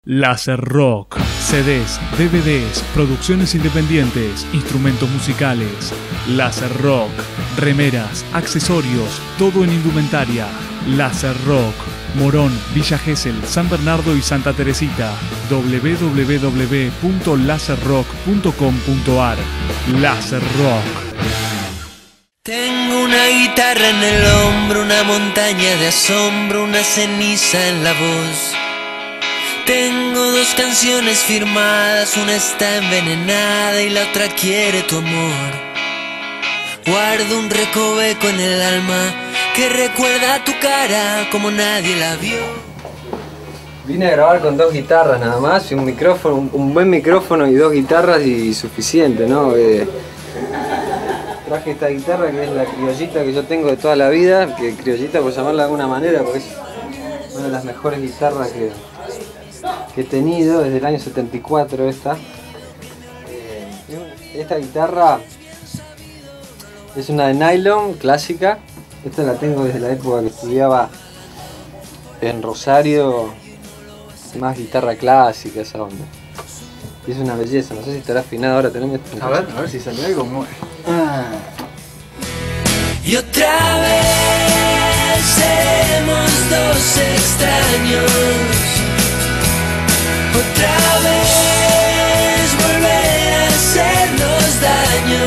Láser Rock, CDs, DVDs, producciones independientes, instrumentos musicales. Láser Rock, remeras, accesorios, todo en indumentaria. Láser Rock, Morón, Villa Gesell, San Bernardo y Santa Teresita. www.laserrock.com.ar. Láser Rock. Tengo una guitarra en el hombro, una montaña de asombro, una ceniza en la voz. Tengo dos canciones firmadas, una está envenenada y la otra quiere tu amor. Guardo un recoveco en el alma que recuerda tu cara como nadie la vio. Vine a grabar con dos guitarras nada más y un micrófono, un buen micrófono y dos guitarras y suficiente, ¿no? Traje esta guitarra que es la criollita que yo tengo de toda la vida, que criollita por llamarla de alguna manera, porque es una de las mejores guitarras que he tenido desde el año 74 esta. Esta guitarra es una de nylon clásica. Esta la tengo desde la época que estudiaba en Rosario, más guitarra clásica, esa onda. Y es una belleza, no sé si estará afinada ahora. Tenemos a ver si sale algo. Y otra vez seremos dos extraños. Otra vez volver a hacernos daño.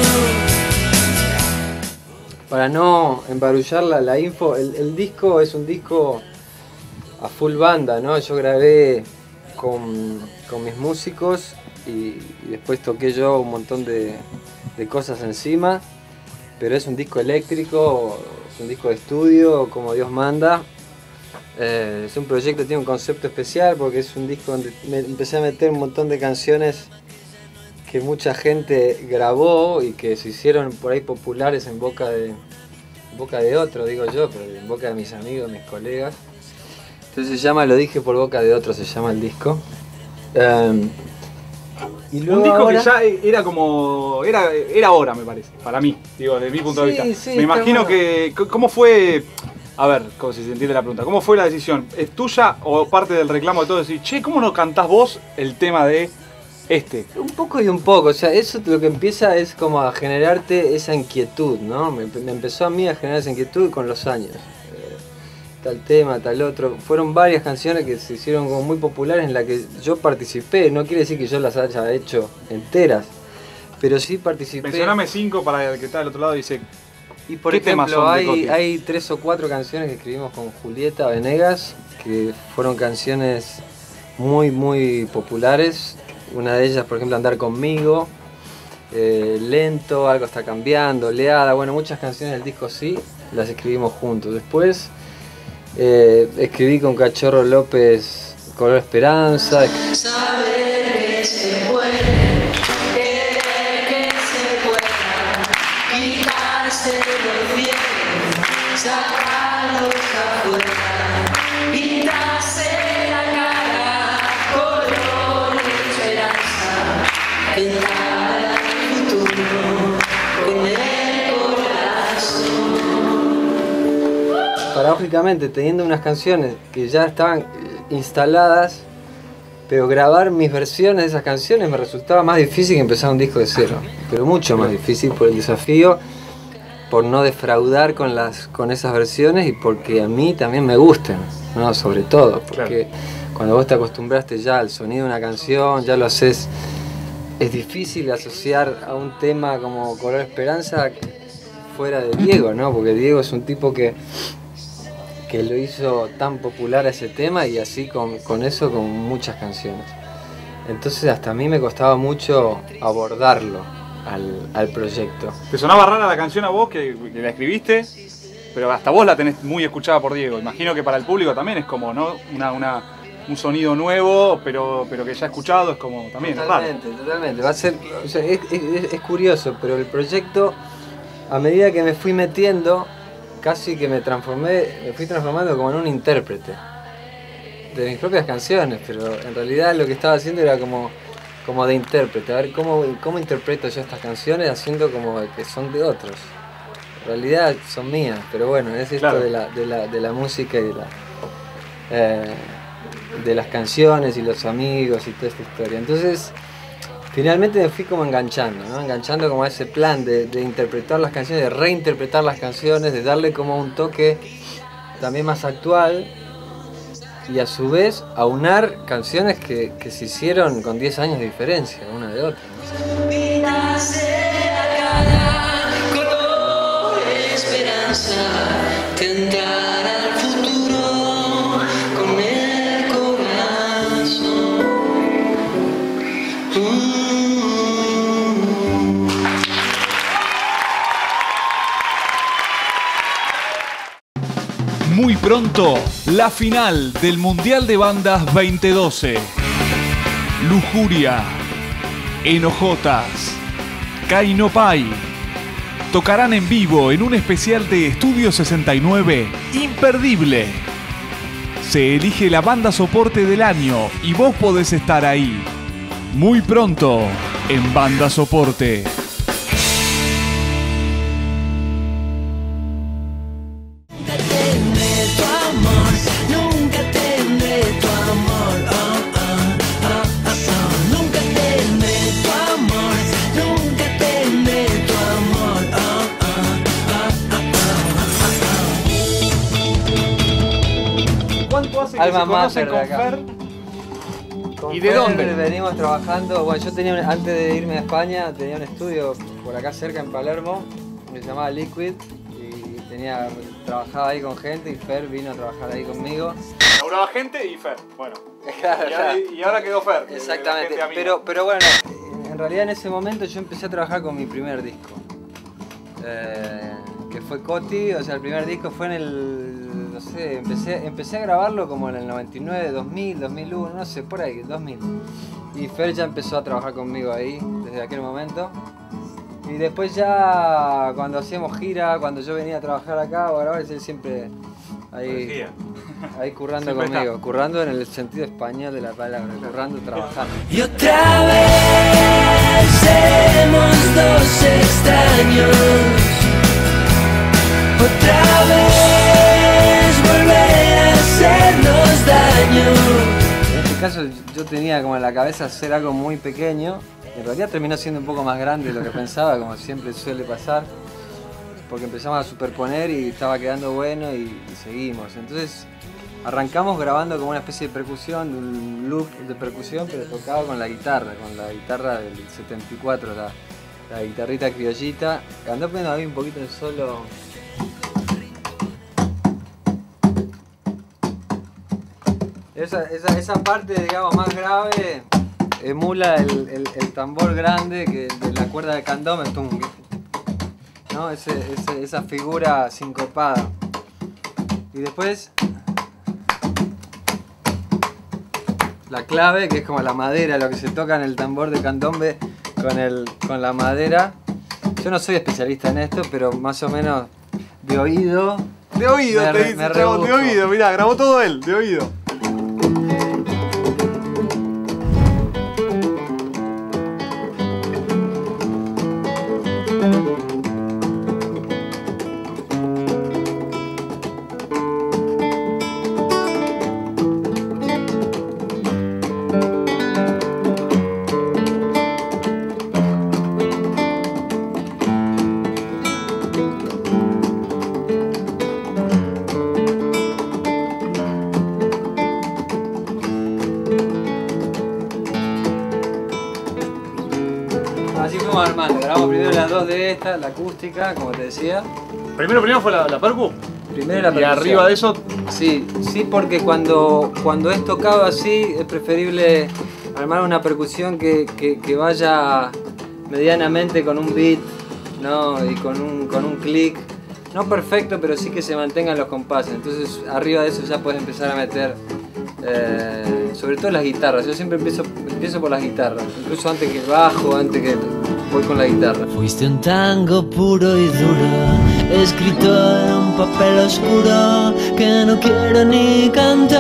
Para no embarullar la info, el disco es un disco a full banda, ¿no? Yo grabé con mis músicos y después toqué yo un montón de cosas encima, pero es un disco eléctrico, es un disco de estudio, como Dios manda. Es un proyecto que tiene un concepto especial porque es un disco donde empecé a meter un montón de canciones que mucha gente grabó y que se hicieron por ahí populares en boca de otro, digo yo, pero en boca de mis amigos, mis colegas. Entonces se llama Lo dije por boca de otro, se llama el disco. Y luego un disco ahora, que ya era como... Era hora, me parece, para mí, digo, desde mi punto de vista. Sí, me imagino que... ¿Cómo fue...? A ver, como si se entiende la pregunta. ¿Cómo fue la decisión? ¿Es tuya o parte del reclamo de todo decir, che, ¿cómo no cantás vos el tema de este? Un poco y un poco, o sea, eso lo que empieza es como a generarte esa inquietud, ¿no? Me empezó a mí a generar esa inquietud con los años. Tal tema, tal otro. Fueron varias canciones que se hicieron como muy populares en las que yo participé. No quiere decir que yo las haya hecho enteras, pero sí participé. Mencioname 5 para el que está del otro lado y dice... Y por ejemplo, hay 3 o 4 canciones que escribimos con Julieta Venegas, que fueron canciones muy, muy populares. Una de ellas, por ejemplo, Andar conmigo, Lento, Algo está cambiando, Oleada. Bueno, muchas canciones del disco sí, las escribimos juntos. Después escribí con Cachorro López Color Esperanza. Paradójicamente, teniendo unas canciones que ya estaban instaladas, pero grabar mis versiones de esas canciones me resultaba más difícil que empezar un disco de cero, pero mucho más difícil por el desafío, por no defraudar con esas versiones y porque a mí también me gustan, ¿no? Sobre todo, porque cuando vos te acostumbraste ya al sonido de una canción, ya lo haces, es difícil asociar a un tema como Color Esperanza fuera de Diego, ¿no? Porque Diego es un tipo que lo hizo tan popular a ese tema y así con eso con muchas canciones. Entonces hasta a mí me costaba mucho abordarlo al proyecto. ¿Te sonaba rara la canción a vos que la escribiste? Pero hasta vos la tenés muy escuchada por Diego. Imagino que para el público también es como, ¿no? Un sonido nuevo, pero que ya escuchado es como también totalmente, raro. Totalmente. Va a ser, o sea, es curioso, pero el proyecto, a medida que me fui metiendo, casi que me fui transformando como en un intérprete de mis propias canciones, pero en realidad lo que estaba haciendo era como de intérprete, a ver cómo interpreto yo estas canciones haciendo como que son de otros. En realidad son mías, pero bueno, es esto de la música y de de las canciones y los amigos y toda esta historia. Entonces, finalmente me fui como enganchando, ¿no? Enganchando como a ese plan de interpretar las canciones, de reinterpretar las canciones, de darle como un toque también más actual y a su vez aunar canciones que se hicieron con 10 años de diferencia una de otra, ¿no? Muy pronto, la final del Mundial de Bandas 2012. Lujuria, Enojotas, Kainopai tocarán en vivo en un especial de Estudio 69 imperdible. Se elige la banda soporte del año y vos podés estar ahí. Muy pronto en Banda Soporte. ¿Cuánto hace que Alma se conocen mater de con acá. Fer? Con ¿Y de Fer dónde? Venimos trabajando, bueno, yo tenía, antes de irme a España, tenía un estudio por acá cerca en Palermo, que se llamaba Liquid, y trabajaba ahí con gente, y Fer vino a trabajar ahí conmigo. Laburaba gente y Fer, bueno. Claro, Y ahora quedó Fer. exactamente, gente amiga. pero bueno, en realidad en ese momento yo empecé a trabajar con mi primer disco, que fue Coti, o sea, el primer disco fue en el, no sé, empecé a grabarlo como en el 99, 2000, 2001, no sé, por ahí, 2000. Y Fer ya empezó a trabajar conmigo ahí, desde aquel momento. Y después ya, cuando hacíamos gira, cuando yo venía a trabajar acá, o ahora él siempre ahí currando Siempre conmigo, está. currando en el sentido español de la palabra, currando, trabajando. Y otra vez seremos dos extraños. Otra vez volver a hacernos daño. En este caso yo tenía como en la cabeza hacer algo muy pequeño. En realidad terminó siendo un poco más grande de lo que pensaba, como siempre suele pasar. Porque empezamos a superponer y estaba quedando bueno y seguimos. Entonces arrancamos grabando como una especie de percusión, de un loop de percusión, pero tocado con la guitarra del 74, la guitarrita criollita. Andó poniendo ahí un poquito de solo. Esa parte, digamos, más grave emula el tambor grande de la cuerda de candombe, ¿no? Esa figura sincopada. Y después la clave, que es como la madera, lo que se toca en el tambor de candombe con la madera. Yo no soy especialista en esto, pero más o menos de oído. De oído, Me te dice, chavo, de rebusco. oído, mirá, grabó todo él, de oído. Así fuimos armando. Grabamos primero las dos de esta, la acústica, como te decía. Primero fue la percu. Primero la Y percusión. arriba de eso, Sí, porque cuando es tocado así es preferible armar una percusión que vaya medianamente con un beat, ¿no? Y con un click. No perfecto, pero sí que se mantengan los compases. Entonces arriba de eso ya puedes empezar a meter, sobre todo las guitarras. Yo siempre empiezo por las guitarras, incluso antes que el bajo, antes que voy con la guitarra. Fuiste un tango puro y duro, escrito en un papel oscuro que no quiero ni cantar.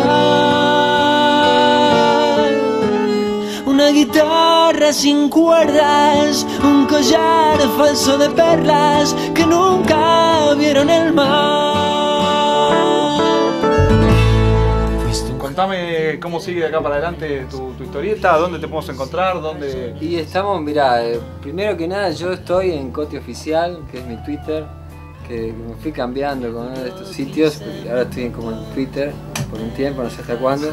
Una guitarra sin cuerdas, un collar falso de perlas que nunca vieron el mar. Fuiste un contame cómo sigue de acá para adelante tu historieta, dónde te podemos encontrar, dónde... Y estamos, mirá, primero que nada yo estoy en Coti Oficial, que es mi Twitter, que me fui cambiando con uno de estos sitios, porque ahora estoy como en Twitter por un tiempo, no sé hasta cuándo.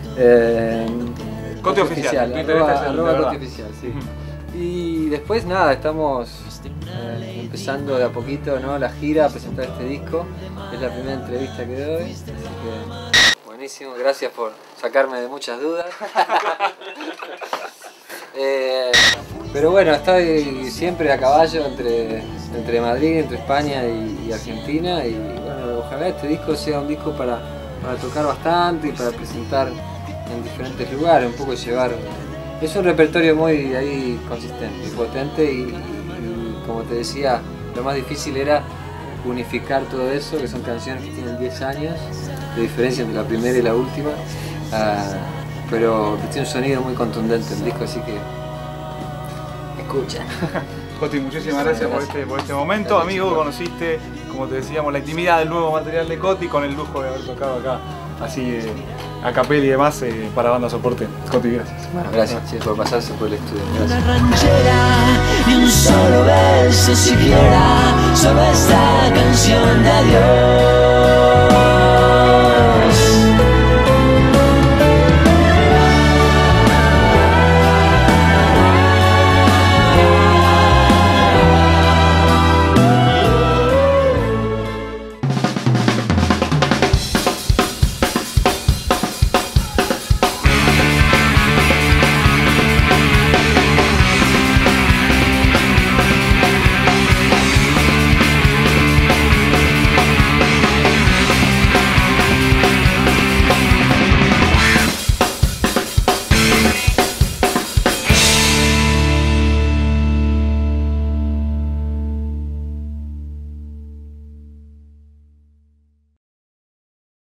Coti Oficial, arroba Coti Oficial, sí. Y después nada, estamos empezando de a poquito, ¿no? La gira a presentar este disco. Es la primera entrevista que doy, así que buenísimo, gracias por sacarme de muchas dudas. Pero bueno, estoy siempre a caballo entre Madrid, entre España y Argentina, y bueno, ojalá este disco sea un disco para tocar bastante y para presentar en diferentes lugares, un poco llevar... Es un repertorio muy ahí consistente y potente y como te decía, lo más difícil era unificar todo eso, que son canciones que tienen 10 años de diferencia entre la primera y la última, pero que tiene un sonido muy contundente el disco, así que escucha. Coti, muchísimas gracias por este momento. Gracias, amigo, conociste, como te decíamos, la intimidad del nuevo material de Coti con el lujo de haber tocado acá, así a capel y demás, para Banda Soporte. Coti, gracias. Bueno, gracias por pasarse por el estudio. Una ranchera ni un solo verso siquiera sobre esta canción de adiós.